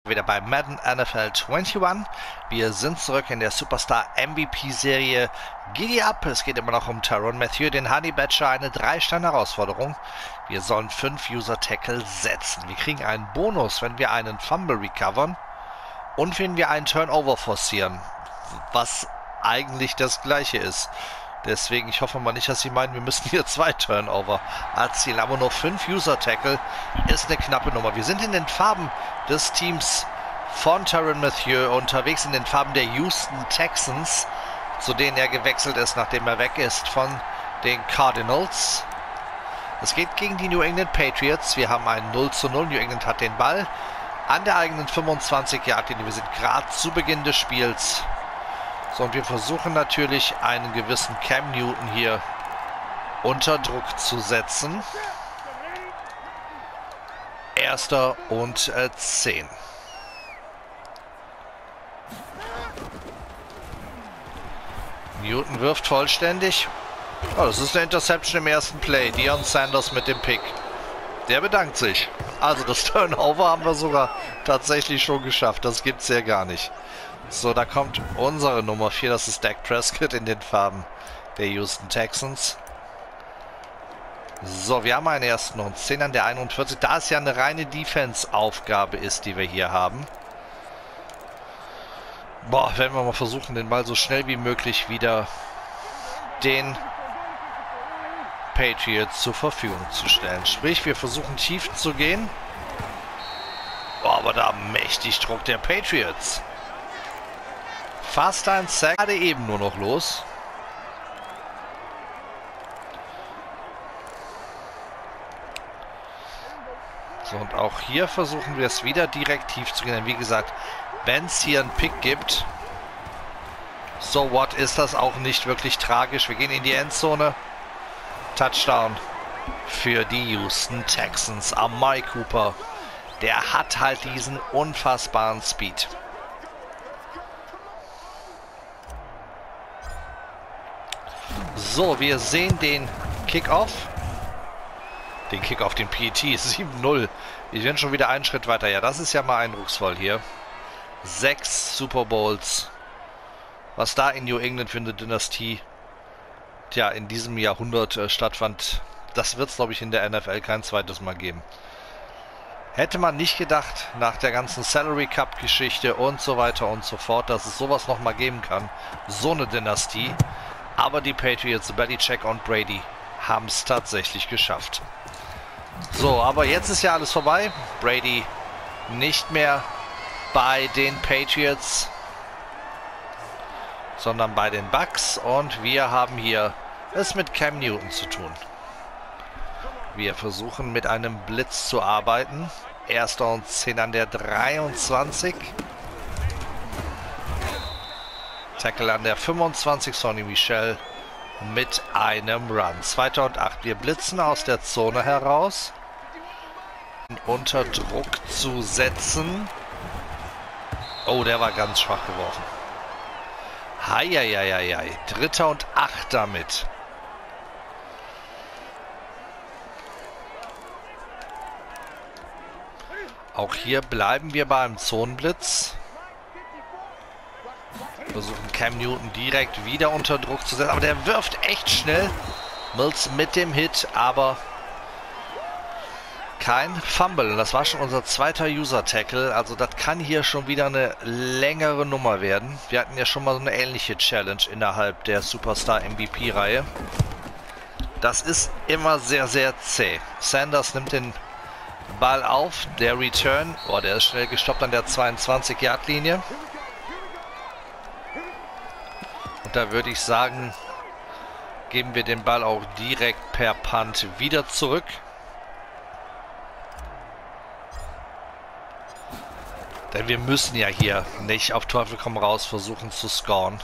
Wieder bei Madden NFL 21. Wir sind zurück in der Superstar MVP-Serie Giddy Up. Es geht immer noch um Tyrann Mathieu, den Honey Badger, eine 3-Sterne-Herausforderung. Wir sollen 5 User-Tackle setzen. Wir kriegen einen Bonus, wenn wir einen Fumble recovern und wenn wir einen Turnover forcieren, was eigentlich das gleiche ist. Deswegen, ich hoffe mal nicht, dass Sie meinen, wir müssen hier 2 Turnover erzielen. Aber nur 5 User-Tackle ist eine knappe Nummer. Wir sind in den Farben des Teams von Tyrann Mathieu unterwegs, in den Farben der Houston Texans, zu denen er gewechselt ist, nachdem er weg ist von den Cardinals. Es geht gegen die New England Patriots. Wir haben ein 0:0. New England hat den Ball an der eigenen 25-Yard-Linie. Wir sind gerade zu Beginn des Spiels. So, und wir versuchen natürlich einen gewissen Cam Newton hier unter Druck zu setzen. 1. und 10. Newton wirft vollständig. Oh, das ist eine Interception im ersten Play. Deion Sanders mit dem Pick. Der bedankt sich. Also das Turnover haben wir sogar tatsächlich schon geschafft. Das gibt's ja gar nicht. So, da kommt unsere Nummer 4. Das ist Dak Prescott in den Farben der Houston Texans. So, wir haben einen 1. und 10 an der 41. Da es ja eine reine Defense-Aufgabe ist, die wir hier haben. Boah, werden wir mal versuchen, den Ball so schnell wie möglich wieder den Patriots zur Verfügung zu stellen. Sprich, wir versuchen tief zu gehen. Boah, aber da mächtig Druck der Patriots. Fast ein Sack, gerade eben nur noch los. So, und auch hier versuchen wir es wieder direkt tief zu gehen. Wie gesagt, wenn es hier einen Pick gibt, so what, ist das auch nicht wirklich tragisch. Wir gehen in die Endzone. Touchdown für die Houston Texans. Amari Cooper, der hat halt diesen unfassbaren Speed. So, wir sehen den Kickoff. Den Kickoff, den PET, 7:0. Wir sind schon wieder einen Schritt weiter. Ja, das ist ja mal eindrucksvoll hier. 6 Super Bowls. Was da in New England für eine Dynastie, tja, in diesem Jahrhundert stattfand, das wird es, glaube ich, in der NFL kein zweites Mal geben. Hätte man nicht gedacht, nach der ganzen Salary Cup Geschichte und so weiter und so fort, dass es sowas nochmal geben kann. So eine Dynastie. Aber die Patriots, Belichick und Brady, haben es tatsächlich geschafft. So, aber jetzt ist ja alles vorbei. Brady nicht mehr bei den Patriots, sondern bei den Bucks. Und wir haben hier es mit Cam Newton zu tun. Wir versuchen mit einem Blitz zu arbeiten. 1. und 10 an der 23. Tackle an der 25, Sonny Michel mit einem Run. 2. und 8. Wir blitzen aus der Zone heraus. Unter Druck zu setzen. Oh, der war ganz schwach geworfen. Heieieiei. 3. und 8 damit. Auch hier bleiben wir beim Zonenblitz. Versuchen Cam Newton direkt wieder unter Druck zu setzen. Aber der wirft echt schnell. Mills mit dem Hit, aber kein Fumble. Und das war schon unser 2. User-Tackle. Also das kann hier schon wieder eine längere Nummer werden. Wir hatten ja schon mal so eine ähnliche Challenge innerhalb der Superstar MVP-Reihe. Das ist immer sehr, sehr zäh. Sanders nimmt den Ball auf. Der Return, oh, der ist schnell gestoppt an der 22-Yard-Linie. Und da würde ich sagen, geben wir den Ball auch direkt per Punt wieder zurück. Denn wir müssen ja hier nicht auf Teufel komm raus versuchen zu scoren.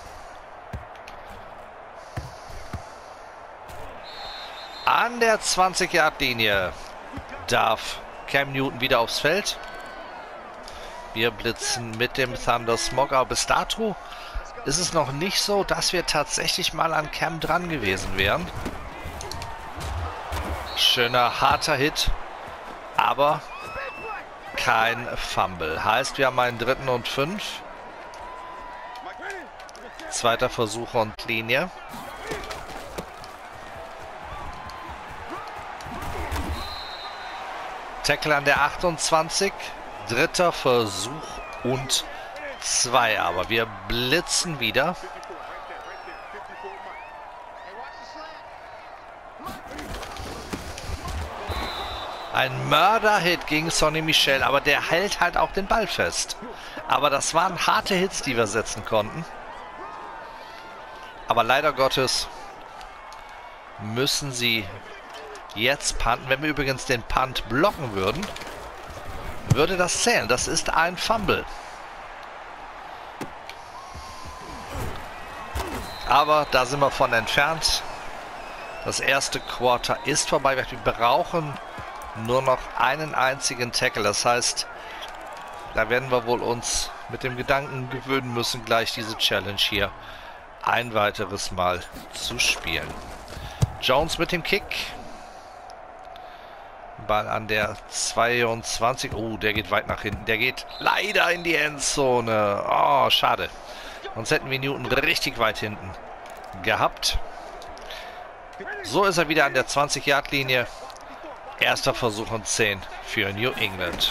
An der 20-Yard-Linie darf Cam Newton wieder aufs Feld. Wir blitzen mit dem Thunder Smog, aber bis dato ist es noch nicht so, dass wir tatsächlich mal an Cam dran gewesen wären. Schöner, harter Hit, aber kein Fumble. Heißt, wir haben einen 3. und 5. Zweiter Versuch und Linie. Tackle an der 28. Dritter Versuch und 2. Aber wir blitzen wieder. Ein Mörder-Hit gegen Sonny Michel, aber der hält halt auch den Ball fest. Aber das waren harte Hits, die wir setzen konnten. Aber leider Gottes müssen sie jetzt punten. Wenn wir übrigens den Punt blocken würden, würde das zählen. Das ist ein Fumble. Aber da sind wir von entfernt. Das erste Quarter ist vorbei. Wir brauchen nur noch einen einzigen Tackle. Das heißt, da werden wir wohl uns mit dem Gedanken gewöhnen müssen, gleich diese Challenge hier ein weiteres Mal zu spielen. Jones mit dem Kick. Ball an der 22. Oh, der geht weit nach hinten. Der geht leider in die Endzone. Oh, schade. Sonst hätten wir Newton richtig weit hinten gehabt. So ist er wieder an der 20-Yard-Linie. Erster Versuch und 10 für New England.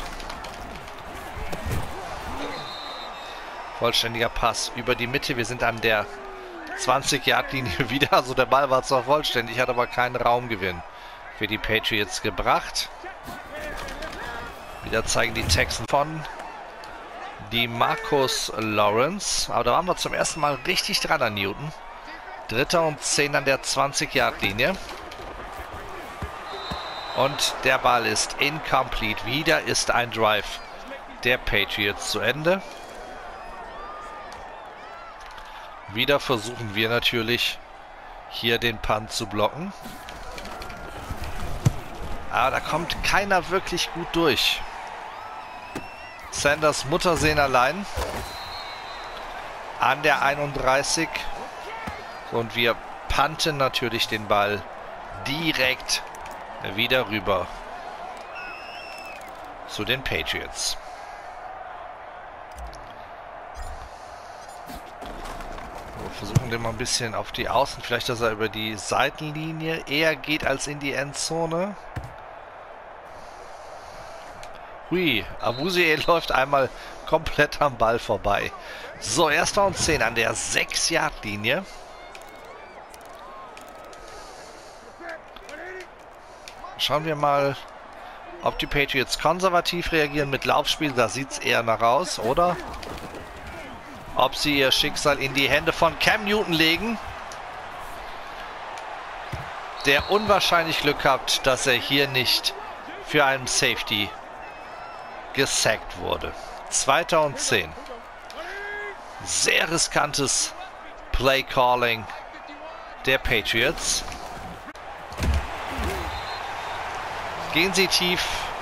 Vollständiger Pass über die Mitte. Wir sind an der 20-Yard-Linie wieder. Also der Ball war zwar vollständig, hat aber keinen Raumgewinn für die Patriots gebracht. Wieder zeigen die Texans von DeMarcus Lawrence. Aber da waren wir zum ersten Mal richtig dran an Newton. Dritter und 10 an der 20-Yard-Linie. Und der Ball ist incomplete. Wieder ist ein Drive der Patriots zu Ende. Wieder versuchen wir natürlich hier den Punt zu blocken. Aber da kommt keiner wirklich gut durch. Sanders Muttersehen allein. An der 31. Und wir punten natürlich den Ball direkt wieder rüber zu den Patriots. Wir versuchen den mal ein bisschen auf die Außen. Vielleicht, dass er über die Seitenlinie eher geht als in die Endzone. Hui, Awuzie läuft einmal komplett am Ball vorbei. So, erster und 10 an der 6-Yard-Linie. Schauen wir mal, ob die Patriots konservativ reagieren mit Laufspiel. Da sieht es eher nach aus, oder? Ob sie ihr Schicksal in die Hände von Cam Newton legen. Der unwahrscheinlich Glück hat, dass er hier nicht für einen Safety gesackt wurde. Zweiter und 10. Sehr riskantes Play-Calling der Patriots. Gehen sie tief.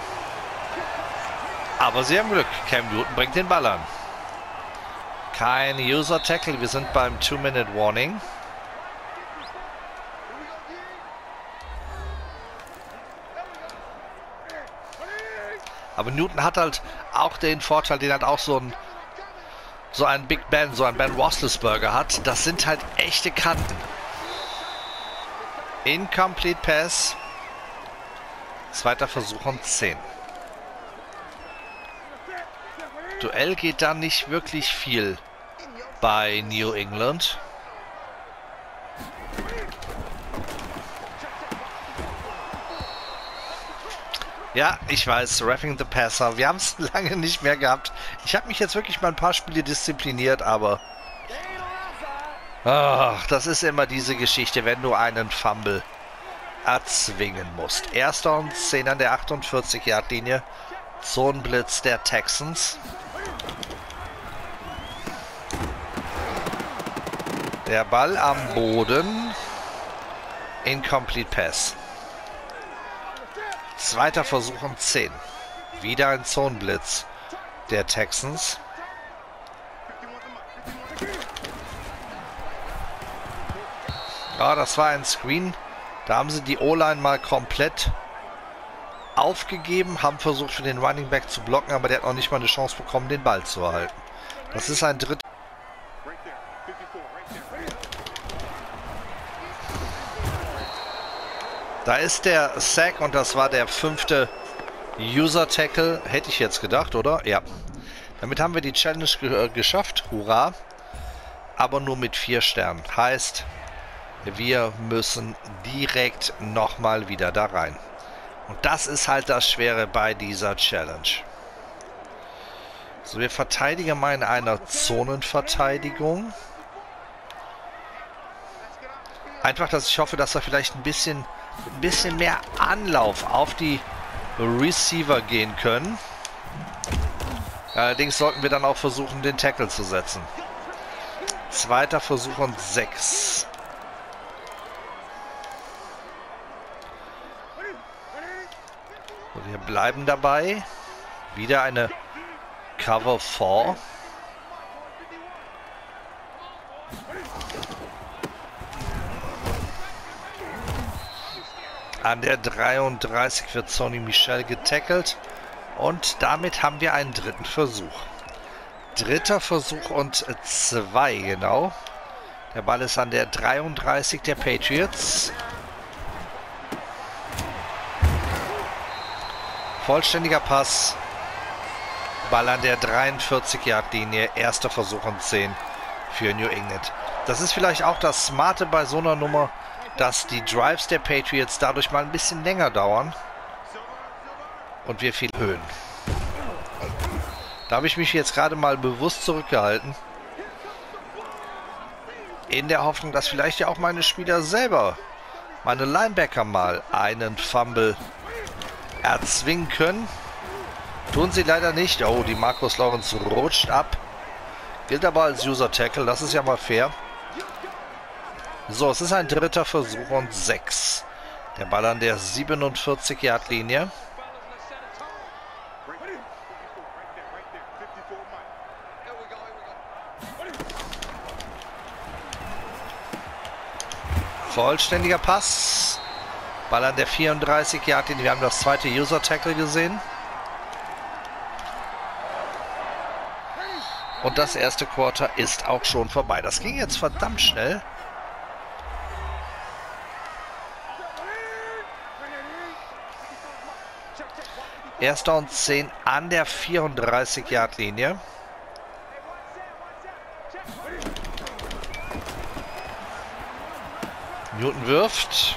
Aber sie haben Glück. Cam Newton bringt den Ball an. Kein User-Tackle. Wir sind beim 2-Minute-Warning. Aber Newton hat halt auch den Vorteil, den halt auch so ein Big Ben, so ein Ben Roethlisberger hat. Das sind halt echte Kanten. Incomplete Pass. Zweiter Versuch und 10. Duell geht da nicht wirklich viel bei New England. Ja, ich weiß, Roughing the Passer. Wir haben es lange nicht mehr gehabt. Ich habe mich jetzt wirklich mal ein paar Spiele diszipliniert, aber das ist immer diese Geschichte, wenn du einen Fumble erzwingen musst. Erster und 10 an der 48-Yard-Linie. Zonenblitz der Texans. Der Ball am Boden. Incomplete Pass. Zweiter Versuch und 10. Wieder ein Zonenblitz der Texans. Ja, das war ein Screen. Da haben sie die O-Line mal komplett aufgegeben, haben versucht für den Running Back zu blocken, aber der hat noch nicht mal eine Chance bekommen, den Ball zu erhalten. Das ist ein dritter. Da ist der Sack und das war der 5. User-Tackle. Hätte ich jetzt gedacht, oder? Ja. Damit haben wir die Challenge geschafft. Hurra. Aber nur mit 4 Sternen. Heißt, wir müssen direkt nochmal wieder da rein. Und das ist halt das Schwere bei dieser Challenge. So, wir verteidigen mal in einer Zonenverteidigung. Einfach, dass ich hoffe, dass wir vielleicht ein bisschen mehr Anlauf auf die Receiver gehen können. Allerdings sollten wir dann auch versuchen, den Tackle zu setzen. 2. Versuch und 6. Wir bleiben dabei. Wieder eine Cover 4. An der 33 wird Sony Michel getackelt. Und damit haben wir einen 3. Versuch. 3. Versuch und 2, genau. Der Ball ist an der 33 der Patriots. Vollständiger Pass. Ball an der 43-Yard-Linie. 1. Versuch und 10 für New England. Das ist vielleicht auch das Smarte bei so einer Nummer, dass die Drives der Patriots dadurch mal ein bisschen länger dauern und wir viel erhöhen. Da habe ich mich jetzt gerade mal bewusst zurückgehalten, in der Hoffnung, dass vielleicht ja auch meine Spieler selber, meine Linebacker mal einen Fumble erzwingen können. Tun sie leider nicht. Oh, die Marcus Lawrence rutscht ab. Gilt aber als User-Tackle, das ist ja mal fair. So, es ist ein 3. Versuch und 6. Der Ball an der 47-Yard-Linie. Vollständiger Pass. Ball an der 34-Yard-Linie. Wir haben das 2. User-Tackle gesehen. Und das 1. Quarter ist auch schon vorbei. Das ging jetzt verdammt schnell. Erster und 10 an der 34-Yard-Linie. Newton wirft.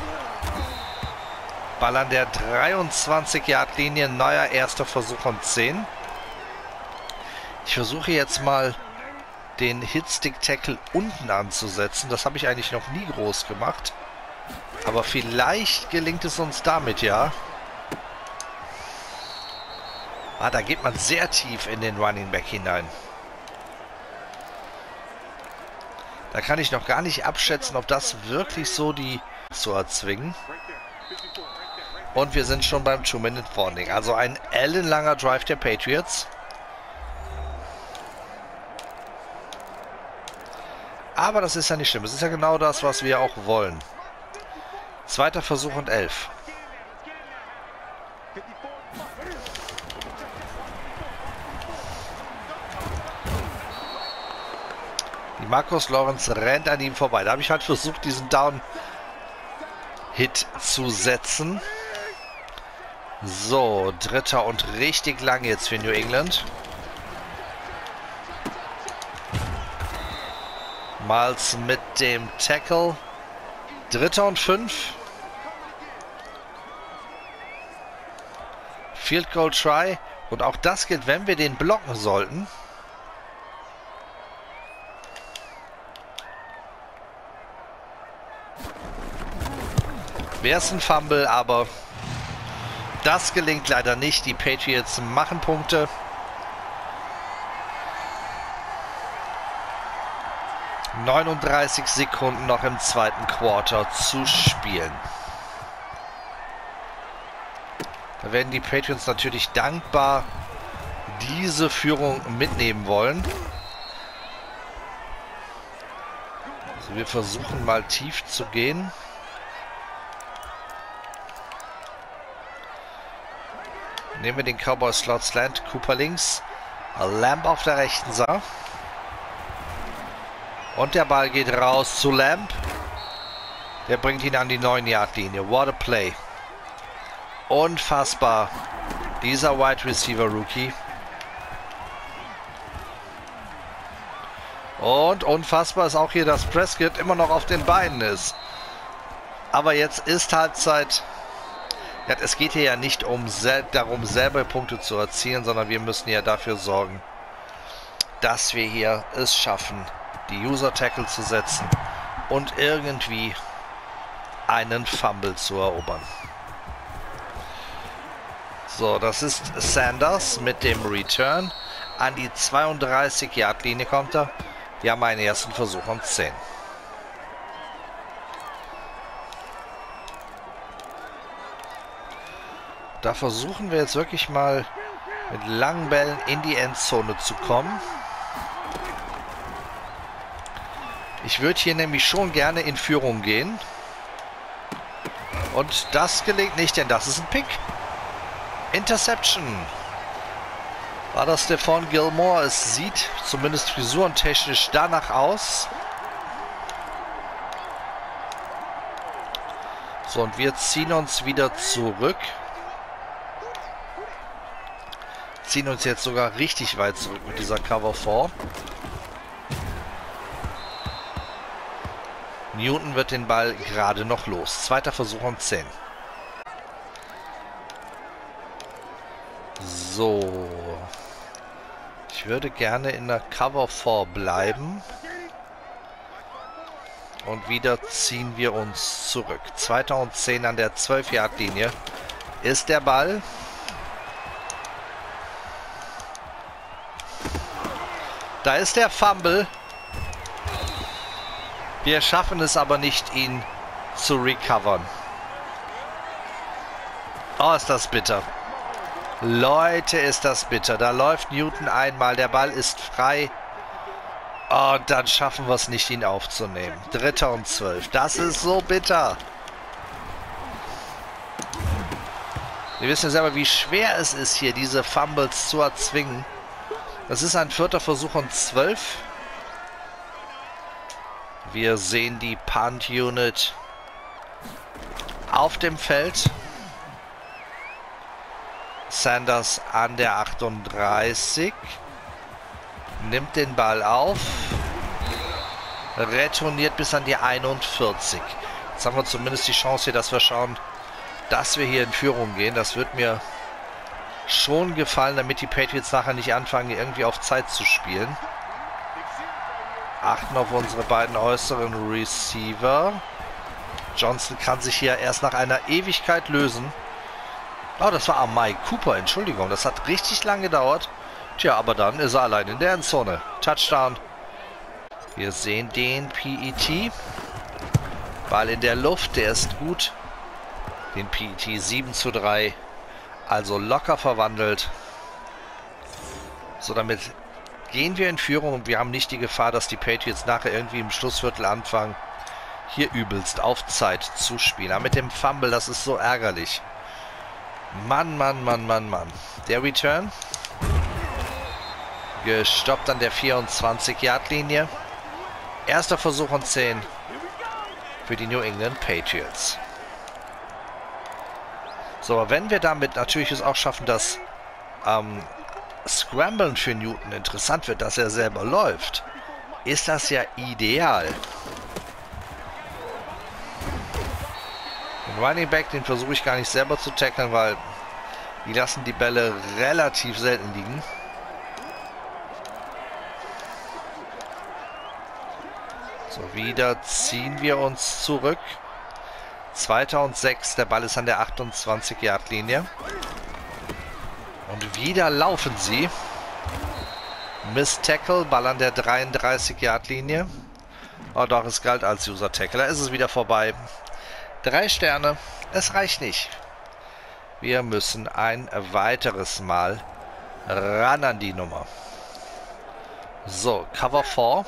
Ball an der 23-Yard-Linie. Neuer 1. Versuch und 10. Ich versuche jetzt mal den Hitstick-Tackle unten anzusetzen. Das habe ich eigentlich noch nie groß gemacht. Aber vielleicht gelingt es uns damit, ja. Da geht man sehr tief in den Running Back hinein. Da kann ich noch gar nicht abschätzen, ob das wirklich so die zu erzwingen. Und wir sind schon beim 2-Minute-Warning. Also ein ellenlanger Drive der Patriots. Aber das ist ja nicht schlimm. Das ist ja genau das, was wir auch wollen. 2. Versuch und 11. Marcus Lawrence rennt an ihm vorbei. Da habe ich halt versucht, diesen Down-Hit zu setzen. So, 3. und richtig lang jetzt für New England. Miles mit dem Tackle. 3. und 5. Field Goal Try. Und auch das gilt, wenn wir den blocken sollten. Wäre es ein Fumble, aber das gelingt leider nicht. Die Patriots machen Punkte. – 39 Sekunden noch im 2. Quarter zu spielen. Da werden die Patriots natürlich dankbar diese Führung mitnehmen wollen. Also wir versuchen mal tief zu gehen. Nehmen wir den Cowboy Slot Slant. Cooper links. Lamb auf der rechten Seite. Und der Ball geht raus zu Lamb. Der bringt ihn an die 9-Yard-Linie. What a play. Unfassbar. Dieser Wide Receiver Rookie. Und unfassbar ist auch hier, dass Prescott immer noch auf den Beinen ist. Aber jetzt ist Halbzeit. Ja, es geht hier ja nicht darum, selber Punkte zu erzielen, sondern wir müssen ja dafür sorgen, dass wir hier es schaffen, die User-Tackle zu setzen und irgendwie einen Fumble zu erobern. So, das ist Sanders mit dem Return. An die 32-Yard-Linie kommt er. Wir haben einen ersten Versuch um 10. Da versuchen wir jetzt wirklich mal mit langen Bällen in die Endzone zu kommen. Ich würde hier nämlich schon gerne in Führung gehen. Und das gelingt nicht, denn das ist ein Pick. Interception. War das Stephon Gilmore? Es sieht zumindest frisurentechnisch danach aus. So, und wir ziehen uns wieder zurück. Ziehen uns jetzt sogar richtig weit zurück mit dieser Cover 4. Newton wird den Ball gerade noch los. Zweiter Versuch um 10. So. Ich würde gerne in der Cover 4 bleiben. Und wieder ziehen wir uns zurück. 2010 an der 12-Yard-Linie ist der Ball. Da ist der Fumble. Wir schaffen es aber nicht, ihn zu recovern. Oh, ist das bitter. Leute, ist das bitter. Da läuft Newton einmal. Der Ball ist frei. Und dann schaffen wir es nicht, ihn aufzunehmen. 3. und 12. Das ist so bitter. Wir wissen ja selber, wie schwer es ist, hier diese Fumbles zu erzwingen. Das ist ein 4. Versuch und 12. Wir sehen die Punt-Unit auf dem Feld. Sanders an der 38. Nimmt den Ball auf. Retourniert bis an die 41. Jetzt haben wir zumindest die Chance hier, dass wir schauen, dass wir hier in Führung gehen. Das wird mir schon gefallen, damit die Patriots nachher nicht anfangen, irgendwie auf Zeit zu spielen. Achten auf unsere beiden äußeren Receiver. Johnson kann sich hier erst nach einer Ewigkeit lösen. Oh, das war Amari Cooper, Entschuldigung. Das hat richtig lang gedauert. Tja, aber dann ist er allein in der Endzone. Touchdown. Wir sehen den PET. Ball in der Luft, der ist gut. Den PET 7:3. Also locker verwandelt. So, damit gehen wir in Führung und wir haben nicht die Gefahr, dass die Patriots nachher irgendwie im Schlussviertel anfangen, hier übelst auf Zeit zu spielen. Aber mit dem Fumble, das ist so ärgerlich. Mann, Mann, Mann, Mann, Mann. Der Return. Gestoppt an der 24-Yard-Linie. Erster Versuch und 10 für die New England Patriots. So, aber wenn wir damit natürlich es auch schaffen, dass Scramblen für Newton interessant wird, dass er selber läuft, ist das ja ideal. Den Running Back, den versuche ich gar nicht selber zu tackeln, weil die lassen die Bälle relativ selten liegen. So, wieder ziehen wir uns zurück. 2006, der Ball ist an der 28-Yard-Linie. Und wieder laufen sie. Miss Tackle, Ball an der 33-Yard-Linie. Oh doch, es galt als User-Tackle. Da ist es wieder vorbei. 3 Sterne. Es reicht nicht. Wir müssen ein weiteres Mal ran an die Nummer. So, Cover 4.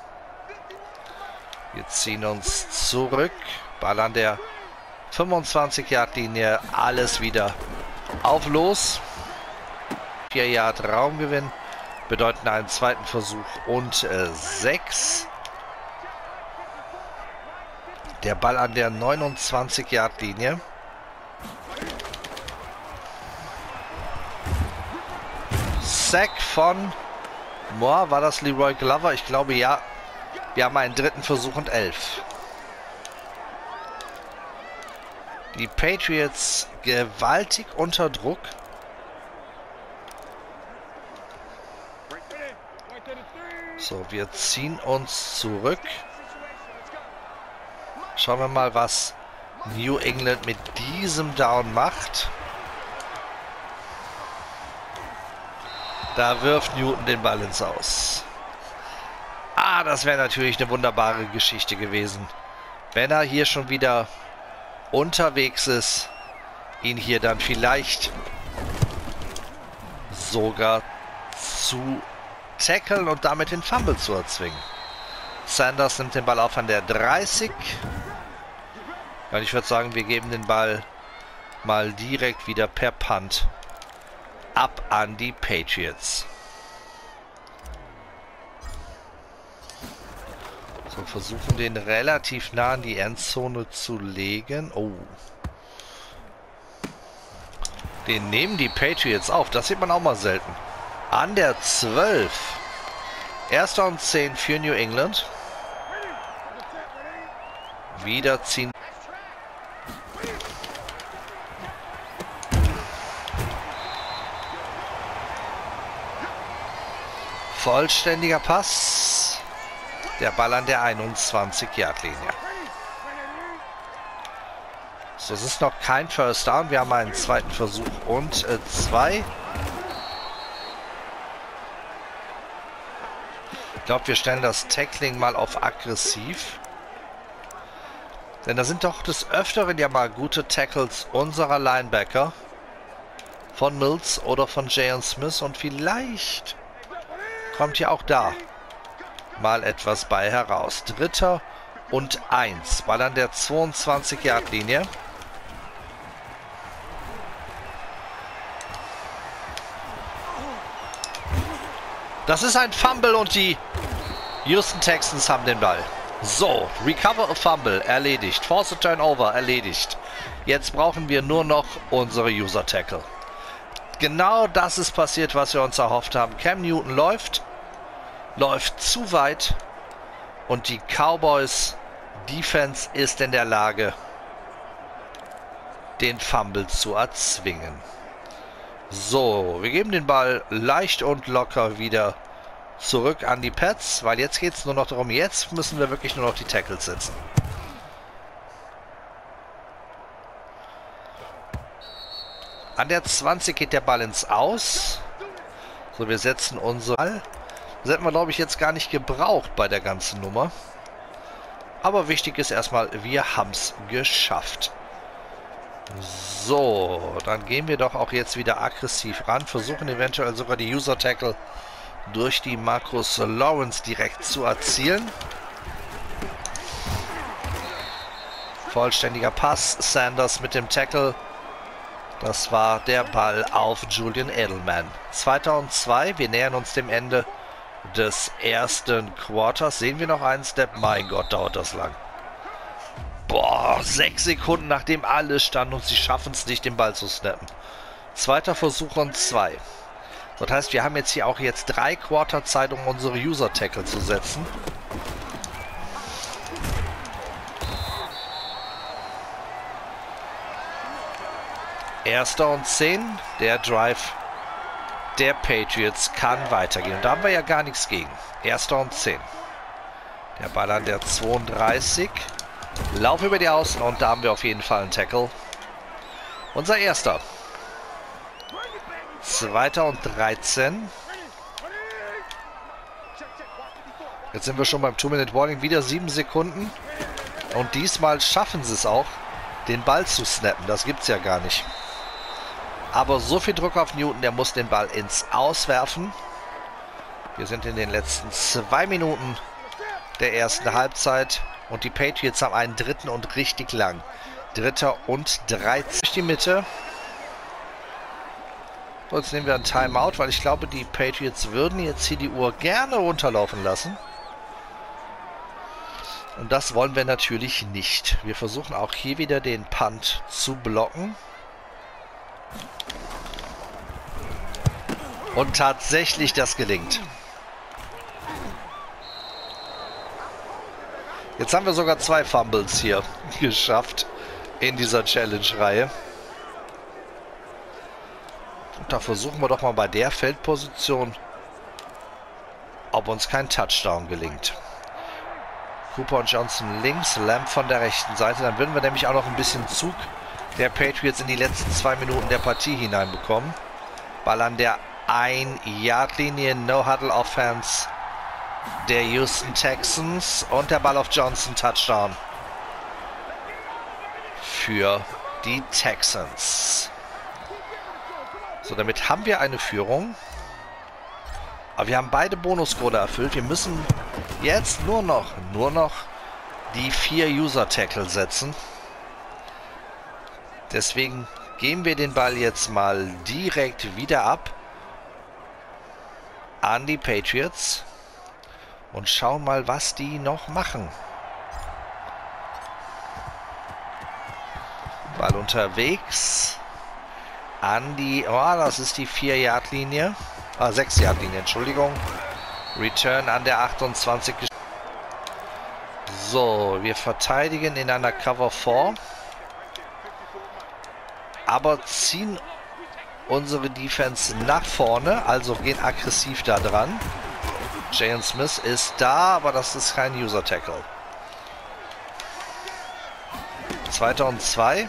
Wir ziehen uns zurück. Ball an der 25-Yard-Linie. Alles wieder Auf los. 4 Yard Raumgewinn. Bedeuten einen zweiten Versuch und 6. Der Ball an der 29 Yard Linie. Sack von war das Leroy Glover? Ich glaube ja. Wir haben einen dritten Versuch und 11. Die Patriots gewaltig unter Druck. So, wir ziehen uns zurück. Schauen wir mal, was New England mit diesem Down macht. Da wirft Newton den Ball ins Aus. Ah, das wäre natürlich eine wunderbare Geschichte gewesen, wenn er hier schon wieder unterwegs ist, ihn hier dann vielleicht sogar zu tackeln und damit den Fumble zu erzwingen. Sanders nimmt den Ball auf an der 30. Und ich würde sagen, wir geben den Ball mal direkt wieder per Punt ab an die Patriots. So, versuchen den relativ nah an die Endzone zu legen. Oh. Den nehmen die Patriots auf. Das sieht man auch mal selten. An der 12. 1. und 10 für New England. Wieder ziehen. Vollständiger Pass. Der Ball an der 21-Yard-Linie. So, es ist noch kein First Down. Wir haben einen zweiten Versuch und 2. Ich glaube, wir stellen das Tackling mal auf aggressiv. Denn da sind doch des Öfteren ja mal gute Tackles unserer Linebacker. Von Mills oder von Jayon Smith. Und vielleicht kommt ja auch da mal etwas bei heraus. 3. und 1. Ball an der 22-Yard-Linie. Das ist ein Fumble und die Houston Texans haben den Ball. So, recover a fumble, erledigt. Force a turnover, erledigt. Jetzt brauchen wir nur noch unsere User Tackle. Genau das ist passiert, was wir uns erhofft haben. Cam Newton läuft zu weit und die Cowboys Defense ist in der Lage, den Fumble zu erzwingen. So, wir geben den Ball leicht und locker wieder zurück an die Pats, weil jetzt geht es nur noch darum, jetzt müssen wir wirklich nur noch die Tackles setzen. An der 20 geht der Ball ins Aus. So, wir setzen unsere Ball. Das hätten wir, glaube ich, jetzt gar nicht gebraucht bei der ganzen Nummer. Aber wichtig ist erstmal, wir haben es geschafft. So, dann gehen wir doch auch jetzt wieder aggressiv ran. Versuchen eventuell sogar die User Tackle durch die Marcus Lawrence direkt zu erzielen. Vollständiger Pass. Sanders mit dem Tackle. Das war der Ball auf Julian Edelman. 2. und 2. Wir nähern uns dem Ende des ersten Quarters. Sehen wir noch einen Step? Mein Gott, dauert das lang. Boah, 6 Sekunden nachdem alles stand und sie schaffen es nicht, den Ball zu snappen. 2. Versuch und 2. Das heißt, wir haben jetzt hier auch 3 Quarter Zeit, um unsere User Tackle zu setzen. Erster und 10. Der Drive der Patriots kann weitergehen. Und da haben wir ja gar nichts gegen. 1. und 10. Der Ball an der 32. Lauf über die Außen und da haben wir auf jeden Fall einen Tackle. Unser erster. 2. und 13. Jetzt sind wir schon beim 2-Minute-Warning. Wieder 7 Sekunden. Und diesmal schaffen sie es auch, den Ball zu snappen. Das gibt es ja gar nicht. Aber so viel Druck auf Newton, der muss den Ball ins Auswerfen. Wir sind in den letzten 2 Minuten der ersten Halbzeit. Und die Patriots haben einen dritten und richtig lang. 3. und 13. Durch die Mitte. Jetzt nehmen wir ein Timeout, weil ich glaube, die Patriots würden jetzt hier die Uhr gerne runterlaufen lassen. Und das wollen wir natürlich nicht. Wir versuchen auch hier wieder den Punt zu blocken. Und tatsächlich, das gelingt. Jetzt haben wir sogar 2 Fumbles hier geschafft in dieser Challenge-Reihe. Und da versuchen wir doch mal bei der Feldposition, ob uns kein Touchdown gelingt. Cooper und Johnson links, Lamb von der rechten Seite. Dann würden wir nämlich auch noch ein bisschen Zug der Patriots in die letzten 2 Minuten der Partie hineinbekommen. Ball an der 1-Yard-Linie, No-Huddle-Offense der Houston Texans. Und der Ball auf Johnson, Touchdown für die Texans. So, damit haben wir eine Führung. Aber wir haben beide Bonuscode erfüllt. Wir müssen jetzt nur noch die 4 User-Tackle setzen. Deswegen geben wir den Ball jetzt mal direkt wieder ab an die Patriots und schauen mal, was die noch machen. Ball unterwegs an die, das ist die 4-Yard-Linie. 6-Yard-Linie, Entschuldigung. Return an der 28. So, wir verteidigen in einer Cover 4. Aber ziehen unsere Defense nach vorne, also gehen aggressiv da dran. Jalen Smith ist da, aber das ist kein User-Tackle. 2. und 2.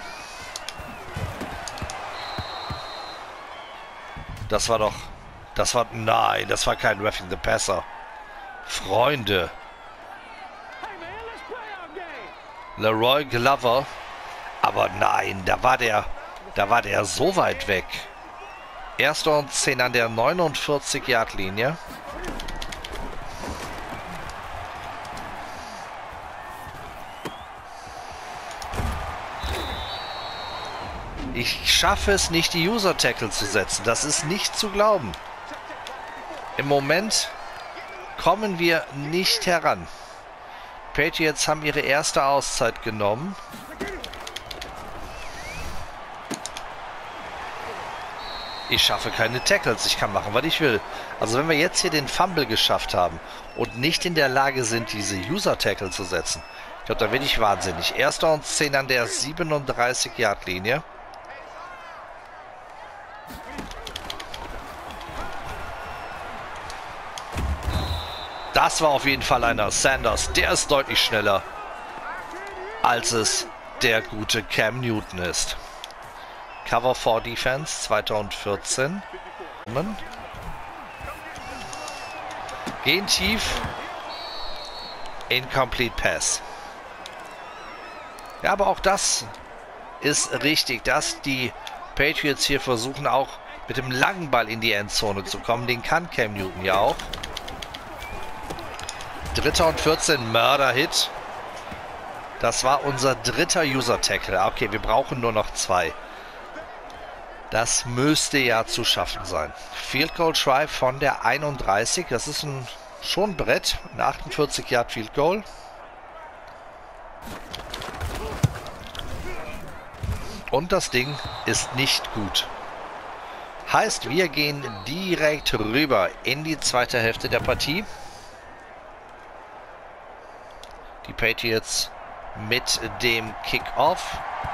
Nein, das war kein Roughing the Passer. Freunde. Leroy Glover. Aber nein, da war der so weit weg. 1. und 10 an der 49-Yard-Linie. Ich schaffe es nicht, die User-Tackle zu setzen. Das ist nicht zu glauben. Im Moment kommen wir nicht heran. Patriots haben ihre erste Auszeit genommen. Ich schaffe keine Tackles. Ich kann machen, was ich will. Also wenn wir jetzt hier den Fumble geschafft haben und nicht in der Lage sind, diese User-Tackle zu setzen, ich glaube, da werde ich wahnsinnig. 1. und 10 an der 37-Yard-Linie. Das war auf jeden Fall einer. Sanders, der ist deutlich schneller, als es der gute Cam Newton ist. Cover 4 Defense 2014. Gehen tief. Incomplete Pass. Ja, aber auch das ist richtig, dass die Patriots hier versuchen, auch mit dem langen Ball in die Endzone zu kommen. Den kann Cam Newton ja auch. 3. und 14, Mörder-Hit. Das war unser 3. User-Tackle. Okay, wir brauchen nur noch 2. Das müsste ja zu schaffen sein. Field Goal Try von der 31. Das ist schon ein Brett. Ein 48 Yard Field Goal. Und das Ding ist nicht gut. Heißt, wir gehen direkt rüber in die zweite Hälfte der Partie. Die Patriots mit dem Kickoff.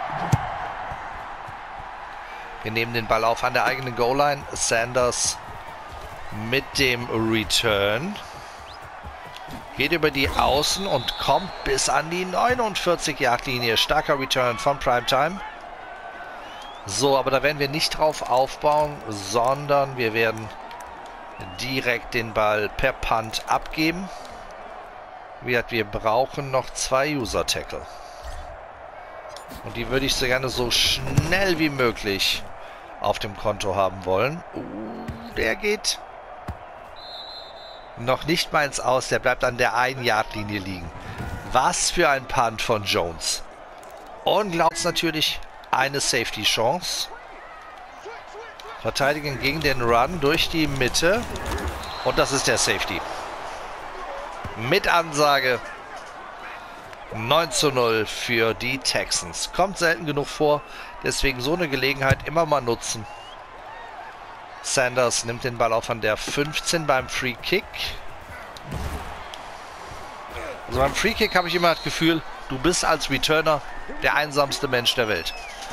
Wir nehmen den Ball auf an der eigenen Goal-Line. Sanders mit dem Return. Geht über die Außen und kommt bis an die 49-Yard-Linie. Starker Return von Primetime. So, aber da werden wir nicht drauf aufbauen, sondern wir werden direkt den Ball per Punt abgeben. Wir brauchen noch 2 User-Tackle. Und die würde ich so gerne so schnell wie möglich auf dem Konto haben wollen. Der geht noch nicht mal ins Aus. Der bleibt an der 1-Yard-Linie liegen. Was für ein Punt von Jones. Und glaubt natürlich eine Safety-Chance. Verteidigen gegen den Run durch die Mitte. Und das ist der Safety. Mit Ansage 9:0 für die Texans. Kommt selten genug vor, deswegen so eine Gelegenheit immer mal nutzen. Sanders nimmt den Ball auf an der 15 beim Free Kick. Also beim Free Kick habe ich immer das Gefühl, du bist als Returner der einsamste Mensch der Welt.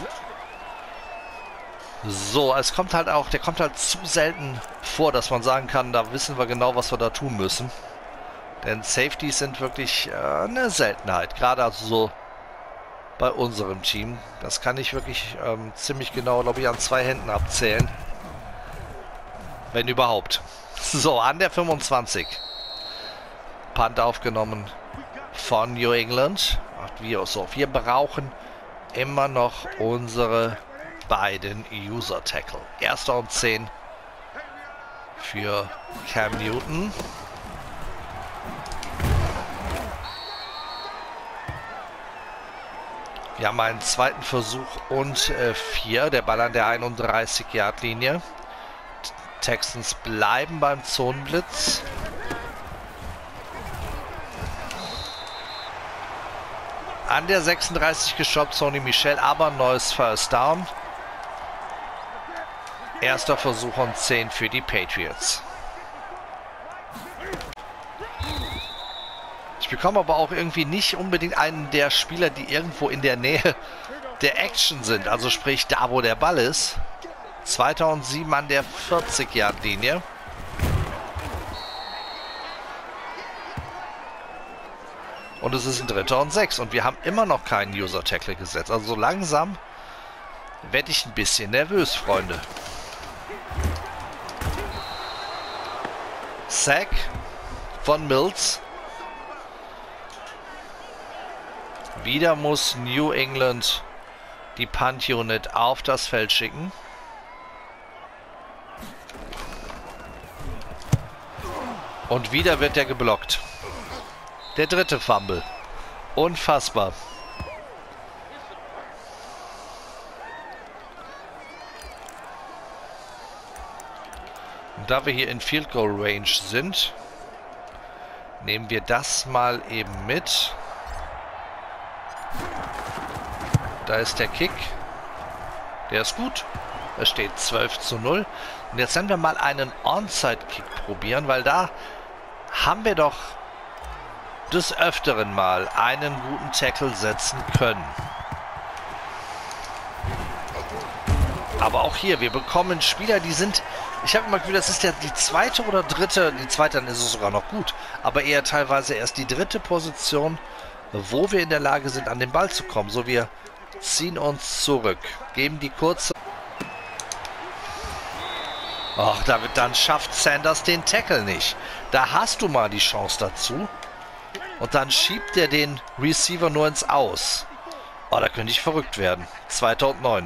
So, es kommt halt auch, der kommt halt zu selten vor, dass man sagen kann, da wissen wir genau, was wir da tun müssen. Denn Safeties sind wirklich eine Seltenheit, gerade also so bei unserem Team. Das kann ich wirklich ziemlich genau, glaube ich, an 2 Händen abzählen. Wenn überhaupt. So, an der 25. Punt aufgenommen von New England. Wir brauchen immer noch unsere beiden User-Tackle. 1. und 10 für Cam Newton. Wir haben einen zweiten Versuch und 4. Der Ball an der 31-Yard-Linie. Texans bleiben beim Zonenblitz. An der 36 gestoppt Sony Michel, aber neues First Down. Erster Versuch und 10 für die Patriots. Ich bekomme aber auch irgendwie nicht unbedingt einen der Spieler, die irgendwo in der Nähe der Action sind. Also sprich da, wo der Ball ist. 2007 an der 40-Yard-Linie. Und es ist ein 3. und 6. Und wir haben immer noch keinen User-Tackle gesetzt. Also so langsam werde ich ein bisschen nervös, Freunde. Sack von Mills. Wieder muss New England die Punt-Unit auf das Feld schicken. Und wieder wird der geblockt. Der 3. Fumble. Unfassbar. Und da wir hier in Field Goal Range sind, nehmen wir das mal eben mit. Da ist der Kick. Der ist gut. Es steht 12:0. Und jetzt werden wir mal einen Onside-Kick probieren, weil da haben wir doch des Öfteren mal einen guten Tackle setzen können. Aber auch hier, wir bekommen Spieler, die sind, ich habe immer Gefühl, das ist die zweite oder dritte, die zweite, dann ist es sogar noch gut, aber eher teilweise erst die 3. Position, wo wir in der Lage sind, an den Ball zu kommen. So, wir ziehen uns zurück, geben die kurze. Ach, dann schafft Sanders den Tackle nicht. Da hast du mal die Chance dazu. Und dann schiebt er den Receiver nur ins Aus. Oh, da könnte ich verrückt werden. 2. und 9.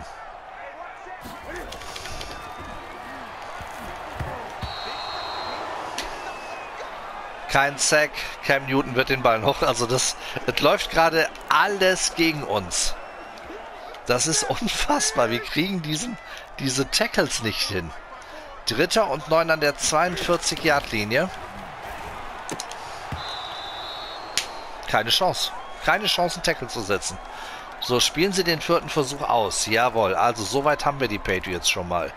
Kein Sack. Cam Newton wird den Ball hoch. Also es läuft gerade alles gegen uns. Das ist unfassbar. Wir kriegen diese Tackles nicht hin. 3. und 9 an der 42-Yard-Linie. Keine Chance. Keine Chance, einen Tackle zu setzen. So, spielen sie den 4. Versuch aus. Jawohl, also soweit haben wir die Patriots schon mal.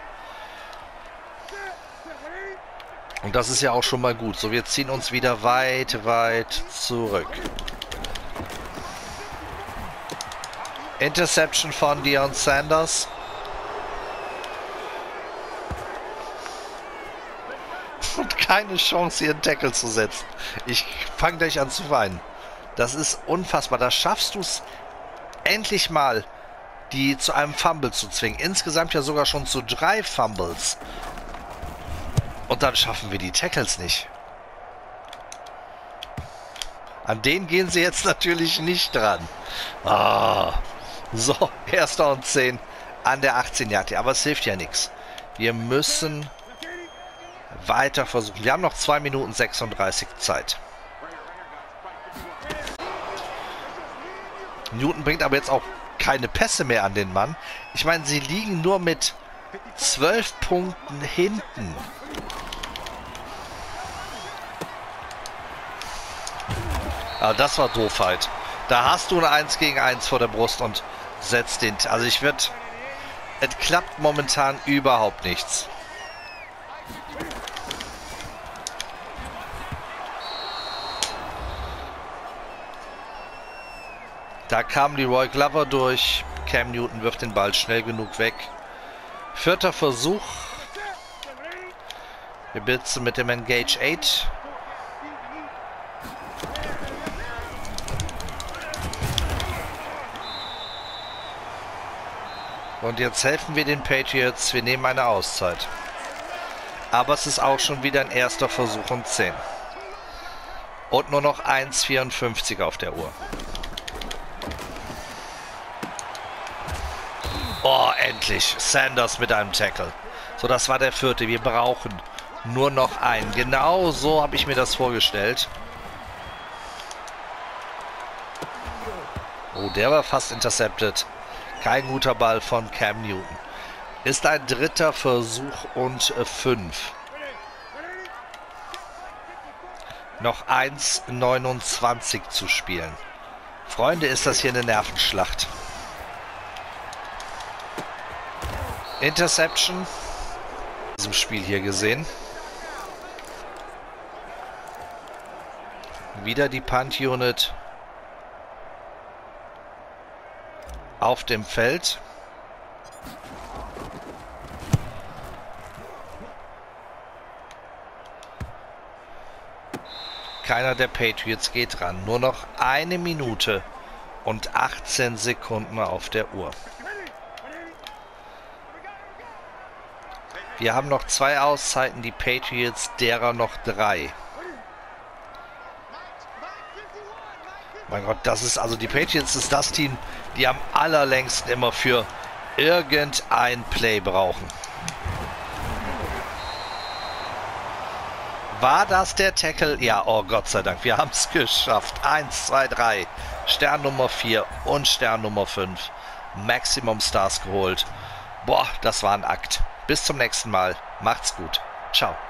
Und das ist ja auch schon mal gut. So, wir ziehen uns wieder weit zurück. Interception von Deion Sanders. Und keine Chance, hier einen Tackle zu setzen. Ich fange gleich an zu weinen. Das ist unfassbar. Da schaffst du es endlich mal, die zu einem Fumble zu zwingen. Insgesamt ja sogar schon zu 3 Fumbles. Und dann schaffen wir die Tackles nicht. An denen gehen sie jetzt natürlich nicht dran. Ah. So, 1. und 10 an der 18-Yard. Aber es hilft ja nichts. Wir müssen weiter versuchen. Wir haben noch 2 Minuten 36 Zeit. Newton bringt aber jetzt auch keine Pässe mehr an den Mann. Ich meine, sie liegen nur mit 12 Punkten hinten. Aber das war doof halt. Da hast du ein 1 gegen 1 vor der Brust und setzt den... Also es klappt momentan überhaupt nichts. Da kam Leroy Glover durch. Cam Newton wirft den Ball schnell genug weg. 4. Versuch. Wir blitzen mit dem Engage 8. Und jetzt helfen wir den Patriots. Wir nehmen eine Auszeit. Aber es ist auch schon wieder ein erster Versuch und 10. Und nur noch 1,54 auf der Uhr. Oh, endlich. Sanders mit einem Tackle. So, das war der 4. Wir brauchen nur noch einen. Genau so habe ich mir das vorgestellt. Oh, der war fast intercepted. Kein guter Ball von Cam Newton. Ist ein 3. Versuch und 5. Noch 1,29 zu spielen. Freunde, ist das hier eine Nervenschlacht. Interception. In diesem Spiel hier gesehen. Wieder die Punt-Unit auf dem Feld. Keiner der Patriots geht ran. Nur noch 1 Minute und 18 Sekunden auf der Uhr. Wir haben noch 2 Auszeiten, die Patriots derer noch 3. Mein Gott, das ist also die Patriots ist das Team, die am allerlängsten immer für irgendein Play brauchen. War das der Tackle? Ja, oh Gott sei Dank, wir haben es geschafft. 1, 2, 3. Stern Nummer 4 und Stern Nummer 5. Maximum Stars geholt. Boah, das war ein Akt. Bis zum nächsten Mal. Macht's gut. Ciao.